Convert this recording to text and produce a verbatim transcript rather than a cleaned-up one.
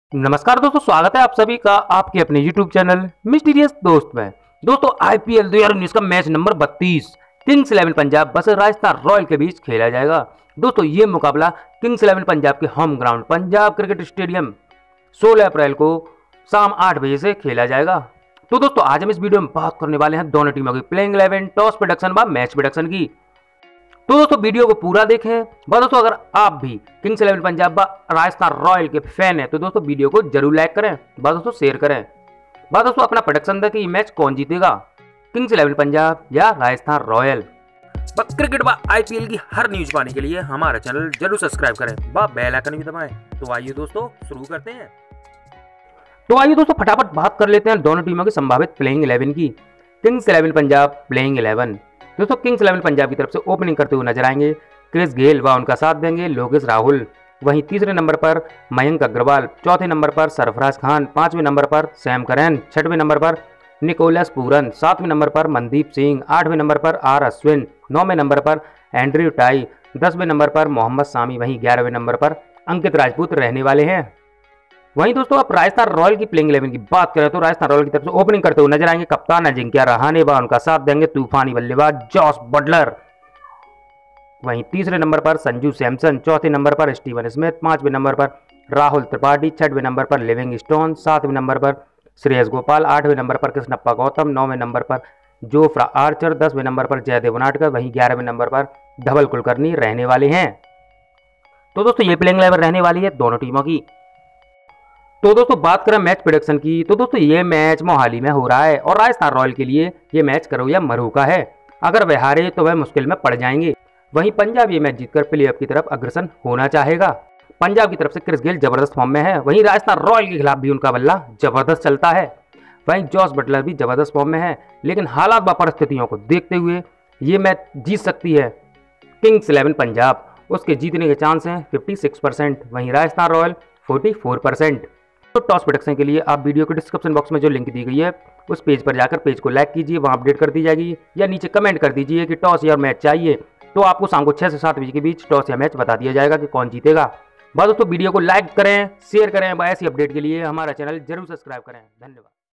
नमस्कार दोस्तों, स्वागत है आप सभी का आपके अपने यूट्यूब चैनल मिस्टीरियस दोस्त में। दोस्तों आईपीएल दो हज़ार उन्नीस का मैच नंबर बत्तीस Kings Eleven Punjab versus Rajasthan Royal के बीच खेला जाएगा। दोस्तों ये मुकाबला किंग्स इलेवन पंजाब के home ground Punjab cricket stadium सोलह अप्रैल को शाम आठ बजे से खेला जाएगा। तो दोस्तों आज हम इस वीडियो में बात करने वाले हैं दोनों टीमों की प्लेइंग इलेवन, टॉस प्रेडिक्शन व मैच प्रेडिक्शन की। तो दोस्तों वीडियो को पूरा देखें। बस दोस्तों अगर आप भी Kings Eleven Punjab Rajasthan Royal के फैन हैं तो दोस्तों वीडियो को जरूर लाइक करें, बस दोस्तों शेयर करें। बस दोस्तों अपना प्रेडिक्शन दें कि ये मैच कौन जीतेगा, किंग्स इलेवन पंजाब या राजस्थान रॉयल। बस क्रिकेट व आईपीएल की हर न्यूज पाने के लिए हमारा चैनल जरूर सब्सक्राइब करें व बेल आइकन भी दबाएं। तो आइए दोस्तों शुरू करते हैं। तो आइए दोस्तों फटाफट बात कर लेते हैं दोनों टीमों की संभावित प्लेइंग इलेवन की। Kings Eleven Punjab playing eleven. दोस्तों किंग्स इलेवन पंजाब की तरफ से ओपनिंग करते हुए नजर आएंगे क्रिस गेल व उनका साथ देंगे लोकेश राहुल। वहीं तीसरे नंबर पर मयंक अग्रवाल, चौथे नंबर पर सरफराज खान, पांचवें नंबर पर सैम करन, छठवें नंबर पर निकोलस पूरन, सातवें नंबर पर मनदीप सिंह, आठवें नंबर पर आर अश्विन, नौवें नंबर पर एंड्रयू टाई, दसवें नंबर पर मोहम्मद सामी, वहीं ग्यारहवें नंबर पर अंकित राजपूत रहने वाले हैं। वहीं दोस्तों आप राजस्थान रॉयल की प्लेइंग इलेवन की बात करें तो राजस्थान रॉयल की तरफ से ओपनिंग करते हुए नजर आएंगे कप्तान अजिंक्य रहाणे व उनका साथ देंगे तूफानी बल्लेबाज जॉस बटलर। वहीं तीसरे नंबर पर संजू सैमसन, चौथे नंबर पर स्टीवन स्मिथ, पांचवें नंबर पर राहुल त्रिपाठी, छठवें नंबर पर लिविंगस्टोन, सातवें नंबर पर श्रेयस गोपाल, आठवें नंबर पर कृष्णप्पा गौतम, नौवें नंबर पर जोफ्रा आर्चर, दसवें नंबर पर जयदेव उनाडकर, वहीं ग्यारहवें नंबर पर धवल कुलकर्णी रहने वाले हैं। तो दोस्तों ये प्लेइंग इलेवन रहने वाली है दोनों टीमों की। तो दोस्तों बात करें मैच प्रेडिक्शन की तो दोस्तों ये मैच मोहाली में हो रहा है और राजस्थान रॉयल के लिए ये मैच करो या मरो का है। अगर वह हारे तो वह मुश्किल में पड़ जाएंगे। वहीं पंजाब ये मैच जीतकर प्लेऑफ की तरफ अग्रसर होना चाहेगा। पंजाब की तरफ से क्रिस गेल जबरदस्त फॉर्म में है, वहीं राजस्थान रॉयल के खिलाफ भी उनका बल्ला जबरदस्त चलता है। वहीं जॉस बटलर भी जबरदस्त फॉर्म में है, लेकिन हालात व परिस्थितियों को देखते हुए ये मैच जीत सकती है किंग्स इलेवन पंजाब। उसके जीतने के चांस हैं छप्पन परसेंट, वहीं राजस्थान रॉयल चौवालीस परसेंट। तो टॉस प्रेडिक्शन के लिए आप वीडियो के डिस्क्रिप्शन बॉक्स में जो लिंक दी गई है उस पेज पर जाकर पेज को लाइक कीजिए, वहां अपडेट कर दी जाएगी, या नीचे कमेंट कर दीजिए कि टॉस या मैच चाहिए, तो आपको शाम को छह से सात बजे के बीच टॉस या मैच बता दिया जाएगा कि कौन जीतेगा। बस दोस्तों वीडियो को लाइक करें, शेयर करें, ऐसी अपडेट के लिए हमारा चैनल जरूर सब्सक्राइब करें। धन्यवाद।